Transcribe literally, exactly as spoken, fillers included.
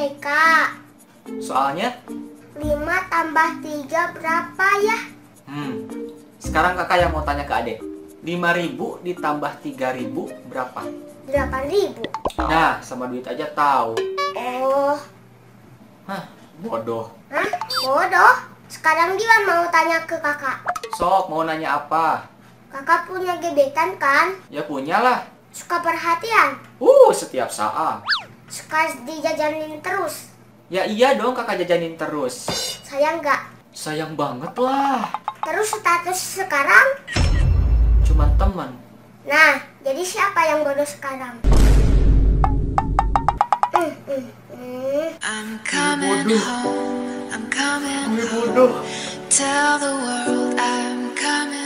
T K. Soalnya? lima tambah tiga berapa ya? Hmm, sekarang kakak yang mau tanya ke adek. lima ribu ditambah tiga ribu berapa? delapan ribu. Nah, sama duit aja tahu. Oh. Hah, bodoh. Hah? Bodoh? Sekarang dia mau tanya ke kakak. Sok, mau nanya apa? Kakak punya gebetan kan? Ya punyalah. Suka perhatian? Uh, setiap saat. Suka dijajanin terus? Ya iya dong kakak jajanin terus. Sayang nggak? Sayang banget lah. Terus status sekarang? Cuman teman. Nah, jadi siapa yang bodoh sekarang? Mm, mm, mm. I'm coming home, I'm coming Gue home. bodoh. Tell the world I'm coming